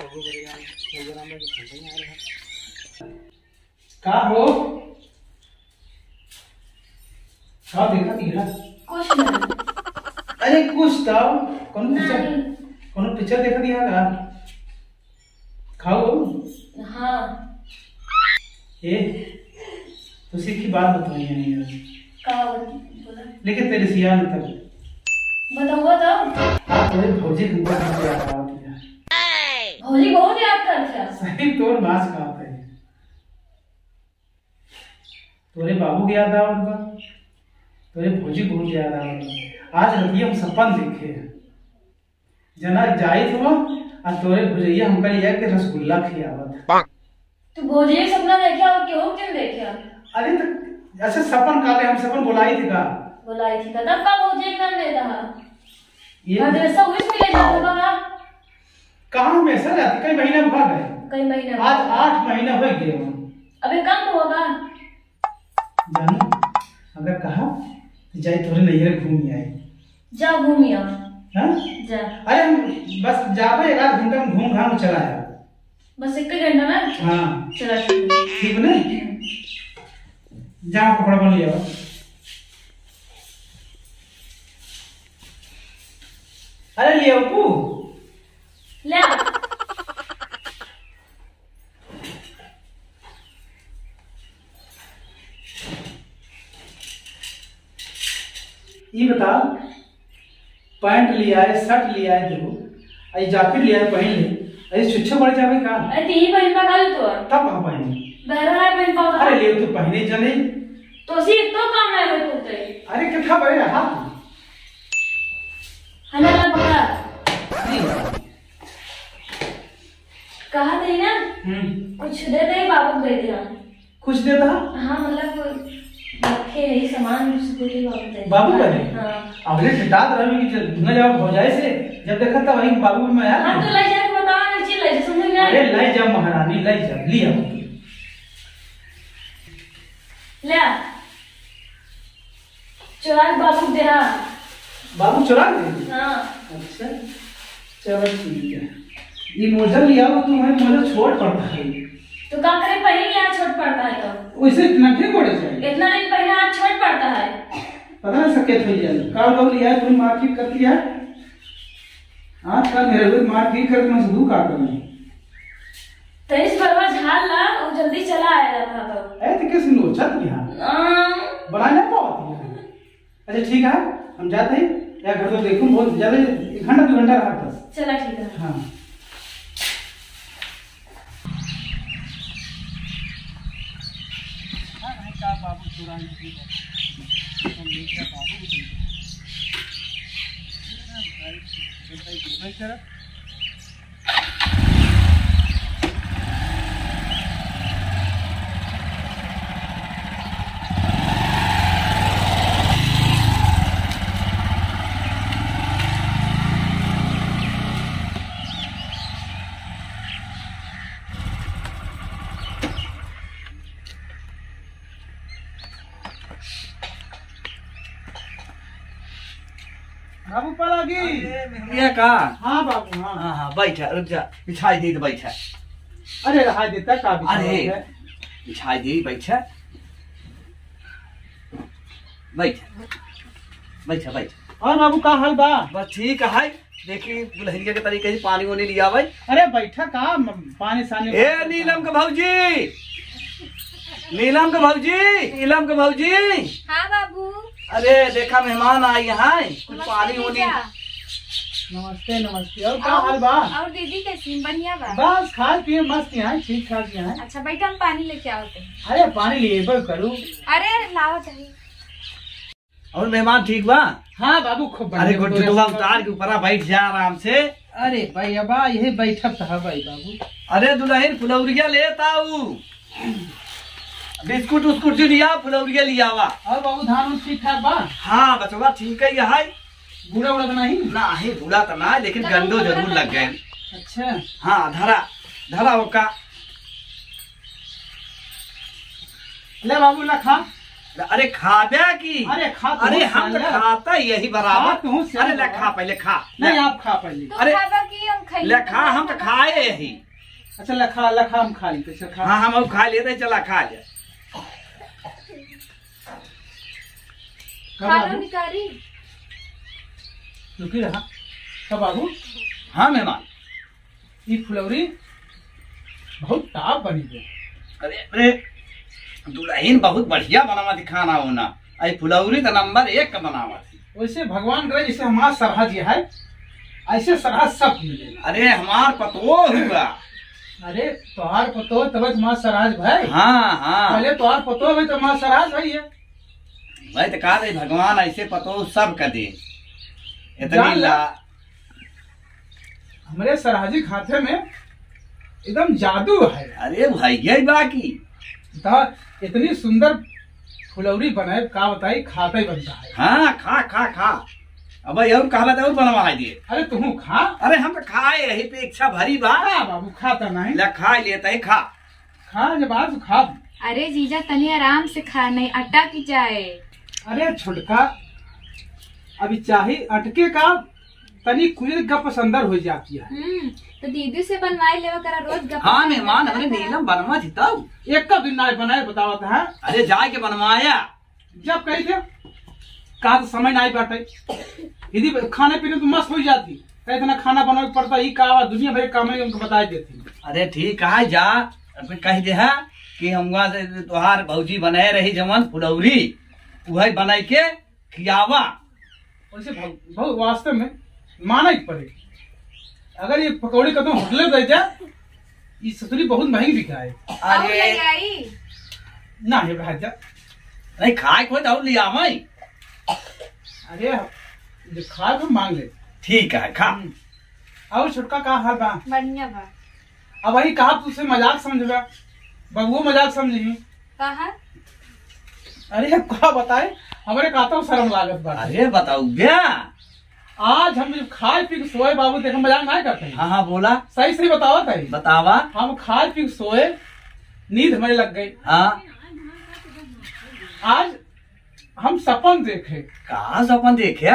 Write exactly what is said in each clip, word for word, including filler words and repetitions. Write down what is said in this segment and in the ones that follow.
का हो का देखा दिखा कुछ नहीं। अरे कुछ तो कौन पिक्चर कौन पिक्चर देखा दिया का खाओ। हाँ ए तो सीखी बात बताई है यार का बोला लेकिन तेरे सियान तक बताऊंगा तो आप थोड़े भौजी के ऊपर मत याद आओ यार। भौजी बहुत याद करते हैं। सही तोर बास का आता है तोरे बाबू की याद आओ उनका तोरे भौजी बहुत याद आओ। आज रतिया हम सपन देखे जना जाई थो और तोरे भौजैया हमका लिया के रसगुल्ला खियावत। तू भौजी का सपना देखा और क्यों क्यों देखा? अरे तो ऐसे सपन काले हम सपन बुलाई थी का बुलाई थी का तब का भौजी का नाम लेता है ये मदरसा हुई में ले जाता था कहां में ऐसा जाती कई महीना भाग गए कई महीने आज आठ महीना हो गए। अबे कम होगा जानू अगर कहा तो जाए थोड़े नैहर घूम आए जा घूमी आ हां जा। अरे हम बस जाबे एक आध घंटा में घूम घाम चला आया बस एक घंटा में। हां चला ठीक है ठीक नहीं जा कपड़ा बन लिया। अरे ले अपू ले ये बता पैंट लिया है शर्ट लिया है दो आई जैकेट लिया है पहन ले अरे छुच्छे पड़ जावे का अरे ती पहन पा गल तो तब कहां पहने बहरा है पहन पा। अरे ले तो पहने चले तो सी तो काम है वो तो अरे कितना बड़े हाथ हना ना पकड़ा जी कहा थे ना हम्म कुछ दे दे बाबू दे दिया कुछ देता हाँ मतलब रखे है सामान दे बाबू दे बाबू का है हाँ अगले ठिठात रहे कि धुआं जवाब हो जाए से जब देखा था वही बाबू में आया हाँ तो ले जा बताओ ना चीज ले जा समझ में अरे ले जा महारानी ले जा लिया ले चुरा बाबू दे हाँ बाबू चुरा दे हाँ अच्छा चलो ठीक है ये मोजा लिया वो तुम्हें मोजा छोड़ पड़ता है तो क्या करे पहले यहाँ छोट पड़ता है तो वैसे नखे कोड़े चाहिए इतना दिन पहले आज छोट पड़ता है पता नहीं सके थोड़ी जाए काल लोग लिया है तुम मारपीट करती है आज कल मेरे को मारपीट करके मैं सुधू काट रहा हूँ तो इस बार झाल ला और जल्दी चला आया था तो ऐ तो किस नो छत यहाँ बनाने पाती है। अच्छा ठीक है हम जाते हैं या घर तो देखूं बहुत ज्यादा एक घंटा दो घंटा रहा बस चला ठीक है हाँ बाबू चुरा बाबू बाबू पलागी ये का हाँ बाबू हाँ हाँ हाँ बैठा रुक जा बिछाई दी तो बैठा अरे रहा देता का अरे बिछाई दी बैठा बैठा बैठा बैठा और बाबू का हाल बा बस ठीक है देखी दुल्हनिया के तरीके से पानी वानी लिया भाई। अरे बैठा का पानी सानी ए नीलम के भौजी नीलम के भौजी नीलम के भौजी हाँ बाबू अरे देखा मेहमान आई हैं कुछ पानी वानी। नमस्ते नमस्ते और का हाल बा और दीदी कैसी बढ़िया बा बस खाए पिए मस्त यहाँ ठीक ठाक यहाँ। अच्छा बैठा हम पानी लेके आओते हैं। अरे पानी लिए करूँ अरे लाओ चाहिए और मेहमान ठीक बा हाँ बाबू खूब अरे गुड्डुआ उतार के ऊपर बैठ जा आराम से। अरे भाई अब यही बैठक था भाई बाबू। अरे दुल्हन फुलौरिया लेता हूँ बिस्कुट उस्कुट जो लिया फुलौरिया लिया हुआ। और बाबू धान ठीक ठाक बा हाँ बचवा ठीक है यहाँ बूढ़ा बूढ़ा तो नहीं ना है बूढ़ा तो ना लेकिन गंदो जरूर लग गए। अच्छा हाँ धरा धरा होका ले बाबू लखा अरे खाबे की अरे खा तू अरे हम तो साला। खाता यही खा बराबर तू साला। अरे ले खा पहले खा नहीं ले आप खा पहले। तू अरे, खाबा की हम खाई ले खा हम तो खाए यही अच्छा लखा लखा हम खा लेते। अच्छा खा। हाँ हम अब खा लेते चला खा ले कब खा लो बाबू निकारी। रुकी रहा कब बाबू हाँ मेहमान ये फुलौरी बहुत टाप बनी है। अरे अरे दुल्हन बहुत बढ़िया बनावा थी खाना होना आई फुलौरी तो नंबर एक का बनावा थी। वैसे भगवान करे जैसे हमारा सरहा जी है ऐसे सरहा सब मिले। अरे हमार पतो हुआ अरे तोहार पतो तब तुम्हारा सराज भाई। हाँ हाँ पहले तोहार पतो भाई तुम्हारा सराज भाई है। भाई तो कहा दे भगवान ऐसे पतो सब कर दे इतनी जान ला। ला हमारे सराजी खाते में एकदम जादू है। अरे भाई यही बाकी तो इतनी सुंदर फुलौरी बनाए का बताई खाता ही बनता है। हाँ खा खा खा अब भाई और कहा और बनवा दिए। अरे तुम खा। अरे हम तो खाए यही पे इच्छा भरी बा हाँ बाबू खाता नहीं। ले खा लेता है खा खा जब आज तो खा। अरे जीजा तनी आराम से खा, नहीं अट्टा की जाए। अरे छुटका अभी चाहे अटके का तनी कुछ गप अंदर हो जाती है। हम्म तो दीदी से बनवाई लेवा करा रोज गप। हाँ मेहमान हमने नीलम बनवा थी तब एक का दिन ना बनाए बतावत है। अरे जाके बनवाया जब कही थे कहा तो समय ना बाटे यदि खाने पीने तो मस्त हो जाती कहीं इतना खाना बनावे के पड़ता ही का दुनिया भर के काम है उनको बता देती। अरे ठीक है जा फिर कह दे है कि हमका से तोहार भौजी बनाए रही जमन फुलौरी वही बनाई के खियावा। वैसे बहुत वास्तव में माना ही पड़ेगी। अगर ये पकौड़ी कदम होटल में गए ये ससुरी बहुत महंगी बिका है। और अरे ले आई। ना है भाजा। नहीं खाए कोई तो और लिया मैं अरे जो खा तो मांग ले। ठीक है खा और छुटका का हाल बा। बढ़िया बा। अब वही कहा तुझसे मजाक समझबा बबुओ मजाक समझी। कहा अरे अब क्या बताए हमारे कहता शर्म लागत बा। अरे बताओ क्या आज हम जब खाए पी के सोए बाबू देख मजाक नहीं करते हैं। हाँ हाँ बोला सही सही बतावा था बतावा हम खाए पी के सोए नींद हमें लग गई। हाँ आज हम सपन देखे कहा सपन देखिया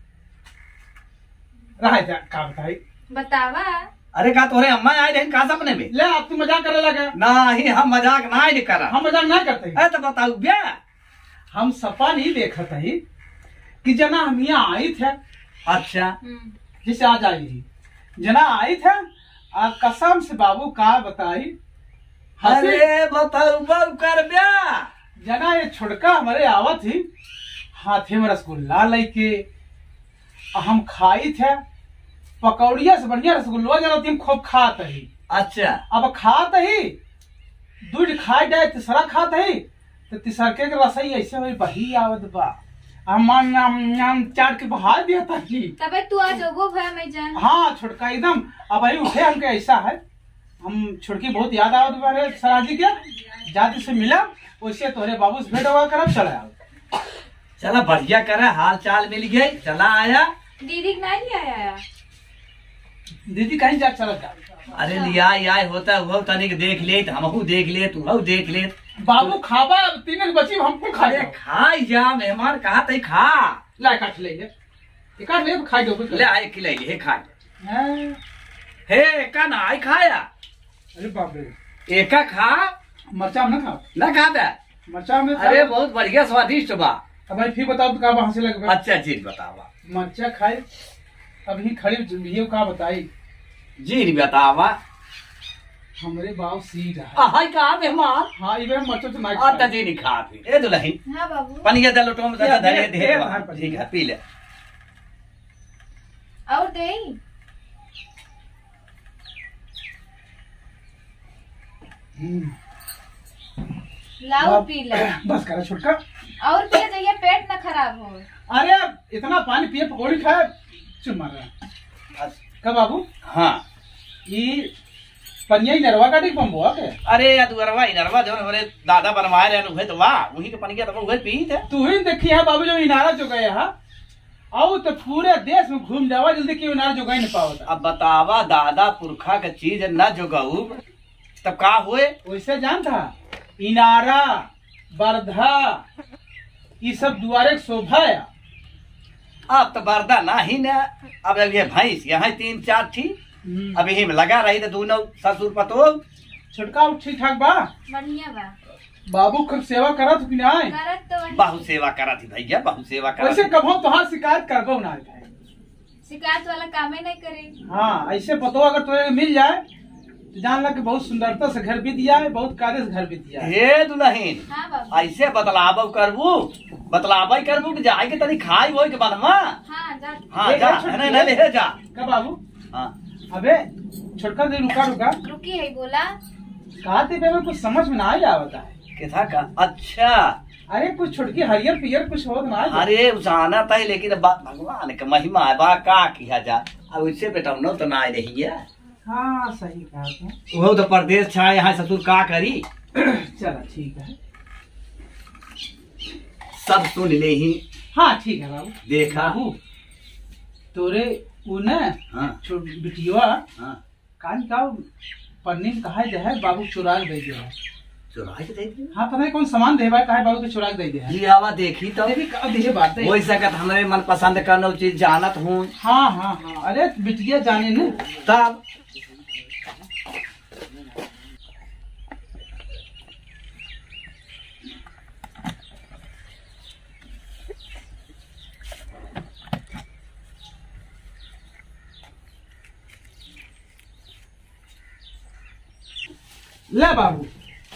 रह जा का बताई। बतावा। अरे का तोरे अम्मा आए रहे कहा सपने में ले अब तू मजाक करे लगे। नहीं हम मजाक नहीं करा हम मजाक नहीं करते हैं। अरे तो बताओ क्या हम सपन ही देखा था कि जना हम यहाँ आई थे अच्छा हम्म जिसे आज आई थी जना आई थे आ कसम से बाबू का बताई हंसी। अरे बताओ बब कर ब्या जना ये छुड़का हमारे आवत थी हाथे में रसगुल्ला लेके हम खाई थे पकौड़िया से बढ़िया रसगुल्ला जना थी खूब खात ही। अच्छा अब खात ही दूध खाए जाए तीसरा खात ही तो तीसरके के रसई ऐसे हुई बही आवत बा हम नाम नाम चाट के बहा दिया था ही। तबे तू आज ओगो भया मैं जान। हाँ छुड़का एकदम अब भाई उठे हमके ऐसा है हम छुड़की बहुत याद आवत बारे सराजी के जाति से मिला वैसे तोरे बाबू से भेंट हुआ करब चला आओ। चला बढ़िया करे हाल चाल मिल गई चला आया। दीदी नहीं लिया आया। दीदी कहीं जा चला जा। अरे लिया आय होता वो तनिक देख ले हमहू देख ले तू देख ले बाबू खाबा तीन बची हमको खा अरे खाई जा मेहमान कहा तई खा ला काट ले ये काट ले खाई दो ले आए खिलाई ले खा हाँ। हे का ना आई खाया अरे बाप रे एका खा मरचा में ना खाओ ना खा दे मरचा में अरे बहुत बढ़िया स्वादिष्ट बा। अब भाई फिर बताओ तो का वहां से लगे अच्छा चीज बतावा मरचा खाए अभी खड़ी ये का बताई जी बतावा हमरे बाप सी रहा। हाय का मेहमान हाँ इवे मरचा तो नहीं आता जी नहीं खा फिर ए दुल्हन हाँ बाबू। पनिया दे लोटो में दे, दे दे, दे दे, दे धार पर। ठीक है पी ले और दे। लाओ पी ले। बस करा छुटका। और पिए जाइए पेट न खराब हो। अरे इतना पानी पिए पकौड़ी खाए चुप मार रहा का बाबू। हाँ ये पनिया ही नरवा काटे के बम्बुआ के अरे या तू अरवा इनरवा जो हमारे दादा बनवाए रहे उहे तो वाह वही के पनिया तो उहे पी थे तू ही देखी है बाबू जो इनारा चुका है आओ तो पूरे देश में घूम जावा जल्दी क्यों इनारा चुका नहीं पावता। अब बतावा दादा पुरखा के चीज न जोगाऊ तब का हुए वैसे जान था इनारा बरधा ये सब दुआरे के शोभा है। अब तो बर्दा ना ही ना। अब ये भैंस यहाँ तीन चार थी, अब यही में लगा रही तो दोनों ससुर पतो। छोटका ठीक ठाक बा? बढ़िया बा। बाबू खूब सेवा करत कि नहीं? करत तो वही। बहु सेवा करा थी भैया, बहु सेवा करा वैसे थी। कभो तोहार शिकायत करबो ना। शिकायत वाला कामे नहीं करे। हाँ ऐसे पतो अगर तुम्हें मिल जाए तो जान लग कि बहुत सुंदरता से घर बीत जाए, बहुत कायदे से घर बीत जाए। हे दुल्हन, हाँ बाबू। ऐसे बतलाव करबू, बतलाव करबू कि जाए के तनी खाई वो के बनवा। हाँ जा। हाँ ले जा, जा, छोटकी नहीं नहीं ले जा। का बाबू? हाँ अबे छोटका दे, रुका रुका। रुकी है बोला। कहते पे में कुछ समझ में ना आ जाता है। किथा का? अच्छा अरे कुछ छोटकी हरियर पियर कुछ हो ना। अरे जाना था लेकिन बा- भगवान के महिमा है, बा का किया जा। अब उससे बेटा न तो ना रही है। हाँ सही कहा तू। वो तो परदेश छा, यहाँ ससुर का करी। चलो ठीक है। सब सुन ले ही। हाँ ठीक है बाबू। देखा। बाबू तोरे वो न हाँ छोट बिटिया हाँ कान का पन्नी में कहा जो है बाबू चुरा के दे दिया। चुरा के दे दी। हाँ पता नहीं कौन सामान दे भाई, कहा बाबू के चुरा के दे दिया है। ये आवा देखी तो अरे भी का दे बात है। हो सकत हमारे मन पसंद करना चीज जानत हूँ हाँ हाँ हाँ। अरे बिटिया जाने न। तब। ले बाबू।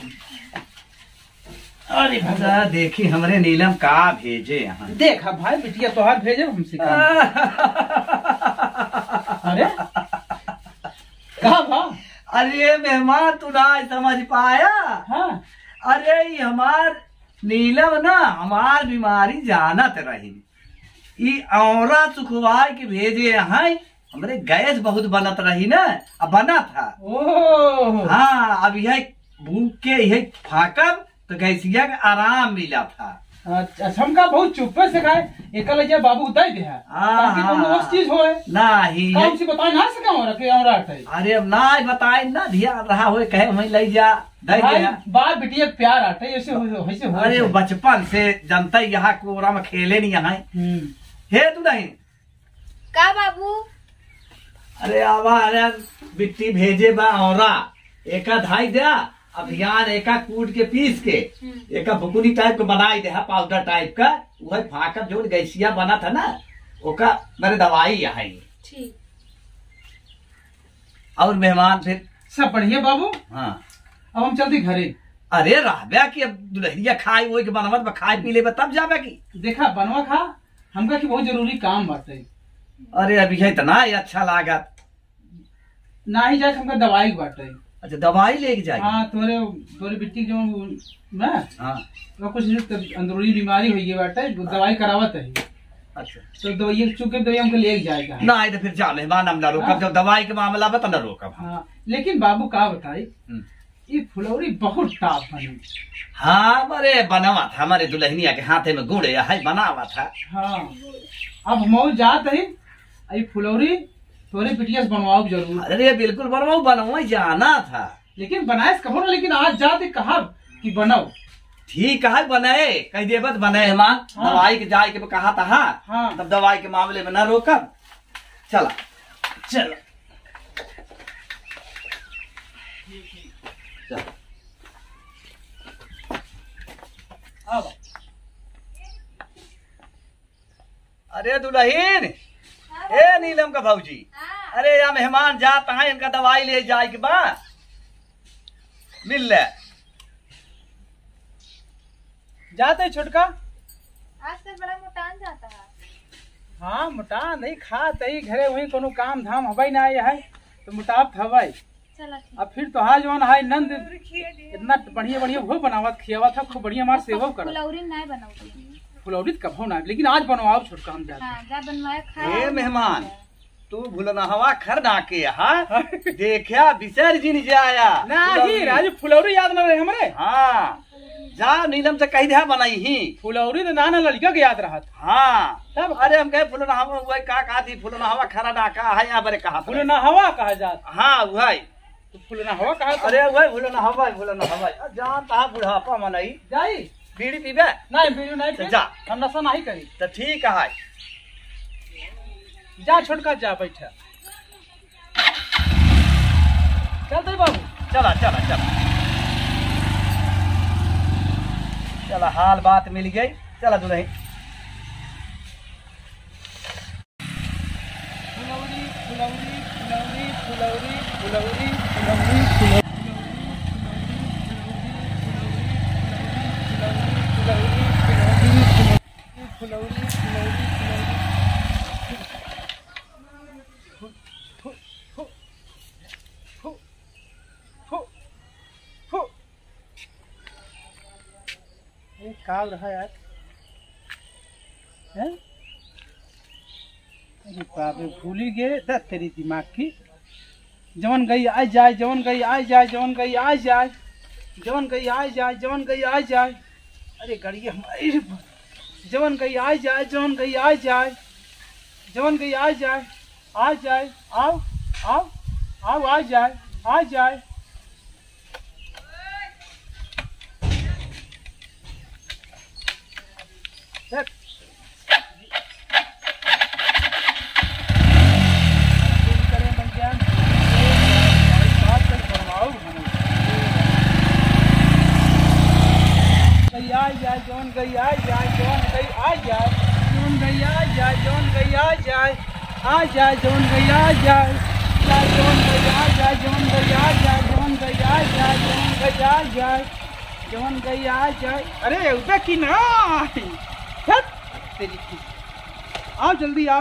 अरे भगा देखी हमरे नीलम का भेजे यहाँ। देखा भाई बिटिया तोहार भेजे हमसे का। अरे कहा भा? अरे मेहमान तू ना समझ पाया। हाँ अरे ये हमार नीलम ना हमार बीमारी जानत रही, ई औरा चुकवाई के भेजे यहाँ। हमरे गैस बहुत बनत रही ना, अब बना था। ओ हाँ अब यह भूख के यह फाकब तो गैसिया का आराम मिला था। अच्छा हमका बहुत चुप्पे से खाए एक लइया बाबू उताई दे है ताकि हाँ, कोनो उस चीज होए नहीं काम से बता ना सका हो रखे और आते अरे अब ना बताए ना ध्यान रहा हो कहे वही ले जा दे भाई दे। बाप बिटिया के प्यार आते ऐसे हो ऐसे हो। अरे वो बचपन से जनता यहाँ कोरा में खेले नहीं यहाँ। हम्म हे तू नहीं। का बाबू? अरे आवा अरे बिट्टी भेजे बा औरा एका धाई दे अभियान एका कूट के पीस के एका भुकुनी टाइप का बनाई दे पाउडर टाइप का वही फाकब जो गैसिया बना था ना ओका मेरे दवाई यहाँ। ठीक। और मेहमान फिर सब बढ़िया बाबू। हाँ अब हम चलते घरे। अरे रहबे की अब दुल्हनिया खाई वही के बनवत में खाए पी ले तब जाबे की। देखा बनवा खा हमका की बहुत जरूरी काम बाटे। अरे अभी है इतना ही अच्छा लागत ना ही जाए हमका दवाई बाटे। अच्छा दवाई लेके जाए। हाँ तोरे तोरे बिट्टी जो मैं हाँ वो कुछ अंदरूनी बीमारी हुई है बाटे दवाई करावत है। अच्छा तो दवाई चुके दवाई हमको ले जाएगा। ना तो फिर जा मेहमान हम ना रोकब जब दवाई के मामला बता ना रोकब। हाँ लेकिन बाबू का बताई ये फुलौरी बहुत टाप बनी। हाँ अरे बनावा था हमारे दुल्हनिया के हाथे में गुड़ है बनावा था। हाँ अब मऊ जात है ये फुलौरी तोरे बिटिया से बनवाओ जरूर। अरे बिल्कुल बनवाऊ बनवा जाना था लेकिन बनाए कहो ना लेकिन आज जाते कहा कि बनाओ। ठीक है बनाए कह दे बत बनाए मेहमान। हाँ। दवाई के जाए के कहा था। हाँ हाँ। तब दवाई के मामले में ना रोकब। चला चलो चल। अब अरे दुल्हन ए नीलम का भाऊजी अरे या मेहमान जाता है इनका दवाई ले जाए के बा मिल ले। जाते छोटका। आज तो बड़ा मोटान जाता है। हाँ मोटा नहीं खात है घरे वही कोनो काम धाम हवाई ना आए है तो मोटाप हवाई। चला ठीक। अब फिर तो हाँ जो है नंद इतना बढ़िया बढ़िया वो बनावत खियावा था खूब बढ़िया मार सेवा कर। फुलौरी नहीं बनाऊंगी। फुलौरी कभो ना लेकिन आज बनवाओ छोटका हम जाते। हाँ जा बनवाए खा। ए मेहमान तू भूलना हवा खर ना के हाँ देखा बिसर जिन जाया नहीं राजू फुलौरी याद न रहे हमरे। हाँ जा नीलम से कही दे बनाई ही फुलौरी तो नाना लड़का के याद रहा था। हाँ तब अरे हम कहे फुलना हवा वही का कहा थी फुलना हवा खरा ना का है यहाँ पर कहा फूल ना हवा कहा जाता। हाँ वही तो फूल ना हवा कहा। अरे वही फुलना हवा फुलना हवा जानता है बुढ़ापा मनई जाई बीड़ी पीबे? नहीं बीड़ी नहीं तो पी। जा। हम नशा नहीं करी। तो ठीक है, जा छोटका जा बैठा। चल दे बाबू। चला चला चला चला, हाल बात मिल गई। चला दुल्हन। फुलौरी फुलौरी फुलौरी फुलौरी फुलौरी फुलौरी फुलौरी काल रहा यार है। अरे बाप रे भूली गए दस तेरी दिमाग की। जवन गई आ जाए, जवन गई आ जाए, जवन गई आ जाए, जवन गई आ जाए, जवन गई आ जाए। अरे गड़िया हमारी जवन गई आ जाए, जवन गई आ जाए, जवन गई आ जाए, आ जाए, आओ आओ आओ, आ जाए आ जाए। देख करें बन गया बात कर फरमाओ। गई आ जाए, जौन गई आ जाए, जौन गई आ जाए, जौन गई आ जाए, जौन गई आ जाए, आ जाए, जौन गई आ जाए, जौन गई आ जाए, जौन गई आ जाए, जौन गई आ जाए, जौन गई आ जाए, जौन गई आ जाए। अरे उधर की ना तेरी की। आओ जल्दी आओ।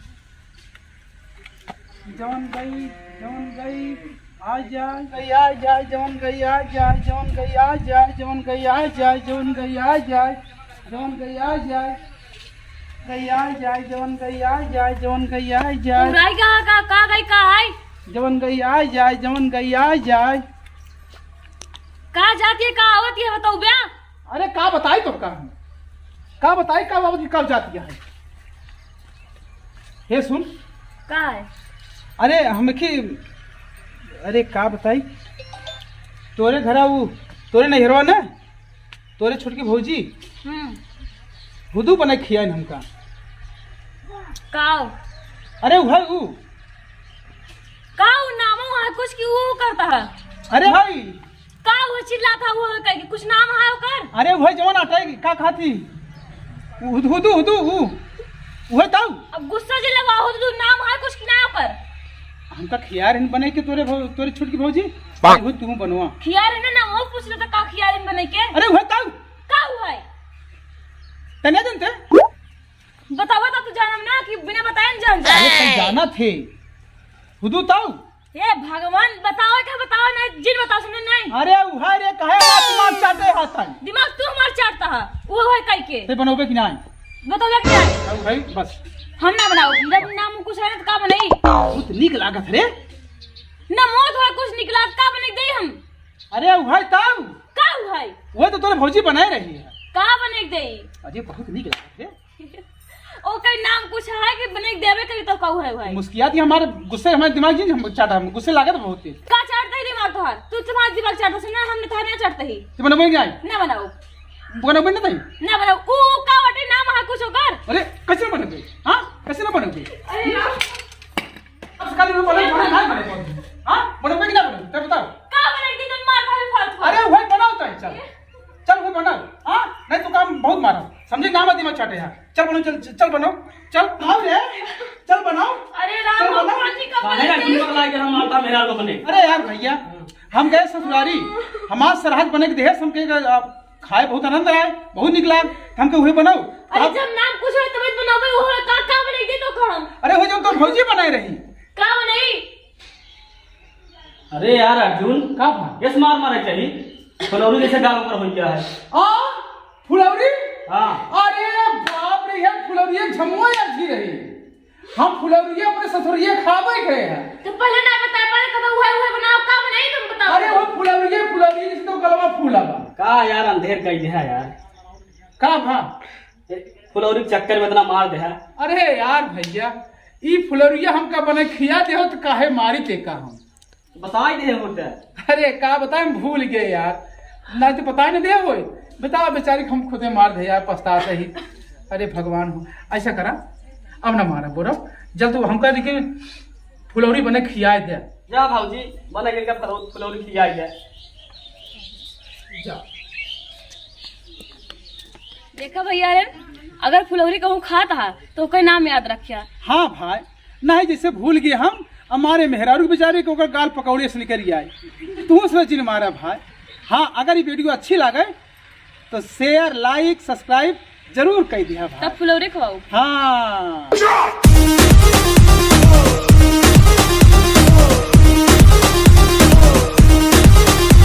जौन गई जौन गई आ जाए, गई आ जाए, जौन गई आ जाए, जौन गई आ जाए, जौन गई आ जाए, जौन गई आ जाए, जौन गई आ जाए, गई आ जाए, जौन गई आ जाए, जौन गई आ जाए, उड़ाई कहाँ का का गई का है? जौन गई आ जाए, जौन गई आ जाए। कहाँ जाती है कहाँ आवती है बताओ ब्या। अरे का बताई तो का का बताई का बाबू कब जाती है। हे सुन का है? अरे हम की अरे का बताई तोरे घरा वो तोरे नहरवा न तोरे छोटकी भौजी हम्म हुदू बना खिया हमका। काओ अरे वह वो काओ नामो है कुछ की वो करता है। अरे भाई का वो चिल्लाता वो कह के कुछ नाम है ओकर। अरे वह जवान आटाई का खाती हुदू हुदू हुदू वह ताऊ। अब गुस्सा जे लगा हो तो नाम है कुछ की ना ओकर। हमका खियार इन बने के तोरे भौ, तोरे छोटकी भौजी वो तू बनवा खियार है ना वो पूछ रहा था का खियार इन बने के। अरे वह ताऊ का हुआ है तने जानते बतावा तो तू जानम ना कि बिना बताए न जान जा। अरे कहीं जाना थे हुदू ताऊ। ये भगवान बताओ क्या बताओ ना जिन बताओ सुने नहीं। अरे वह रे कहे दिमाग चाटे हाथ आई दिमाग तू हमार चाटता है वो है कह के ते बनोबे कि ना बताओ क्या है। ताऊ भाई बस हम ना बनाओ जब नाम कुछ है ना तो का बनाई बहुत नीक लागत रे। ना मौत है कुछ निकला का बने दे हम। अरे वह ताऊ का हुआ है वो तो तोरे भौजी बनाए रही है। का बने दे अरे बहुत नीक लागत रे। ओ कई नाम कुछ है कि बने देवे कभी तो का है भाई। मुस्कियात ही हमारे गुस्से हमारे दिमाग जी हम चाटा हम गुस्से लागत बहुत तेज। का चाटता ही दिमाग तो हर तू तुम्हारा दिमाग चाटता से ना हमने थाने चाटता ही ते बनोबे क्या ना बनाओ बनोबे ना ताई। ना बनाओ ऊ का वटे नाम है कुछ ओकर। अरे कैसे ना बनोबे हां कैसे ना बनोबे अरे अब काल में बोले बोले ना बने हां बनोबे कि ना बनोबे ते बताओ का बने दी तो मार खाली फालतू। अरे वही बनाओ ताई चल चल वो बनाओ हां नहीं तो काम बहुत मारो समझे ना मत दिमाग चाटे है। चल बनो चल चल बनो चल आओ रे चल बनाओ। अरे राम भगवान जी का काहे ना बने तुम पकड़ा के हम माता मेरा लोग बने। अरे यार भैया हम गए ससुरारी हमार सरहद बने के देह हम के खाए बहुत आनंद आए बहुत निकला हमके वही बनाओ। अरे जब नाम कुछ है तब बनावे वो है का का बने दे तो हम। अरे वो जो तो भौजी बनाई रही का बने अरे यार अर्जुन का भा यस मार मारे चाहिए फलौरी जैसे गाल ऊपर हो गया है। आ फुलौरी हाँ अरे बाप रे ये फुलौरी झमुआ अच्छी रही हम फुलौरी अपने ससुरिये खावे गए हैं। तो पहले ना बताए पहले कब हुआ हुआ बनाओ का बने तुम बताओ। अरे वो फुलौरी फुलौरी जिस तो गलवा फूला बा का यार अंधेर कई है यार का भा फुलौरी के चक्कर में इतना मार दे है। अरे यार भैया ई फुलौरिया हमका बने खिया दे हो तो काहे मारी ते का हम बता ही दे होते। अरे का बताए भूल गए यार ना तो पता ही नहीं दे हो बताओ बेचारी को हम खुदे मार दे यार, पछताते ही। अरे भगवान हो, ऐसा करा अब ना मारा बोरा, जब तो हम कह कि फुलौरी बने खियाए दे। जा भाजी बने के फुलौरी खियाई है। जा देखा भैया रे, अगर फुलौरी कहूँ खाता है तो कोई नाम याद रखिया। हाँ भाई, नहीं जैसे भूल गए हम हमारे मेहरारू बेचारे को गाल पकौड़े से निकल आए, तू उसमें जिन मारा भाई। हाँ, अगर ये वीडियो अच्छी लगे तो शेयर लाइक सब्सक्राइब जरूर कर दिया भाई। तब फुलौरी खवाऊ। हाँ।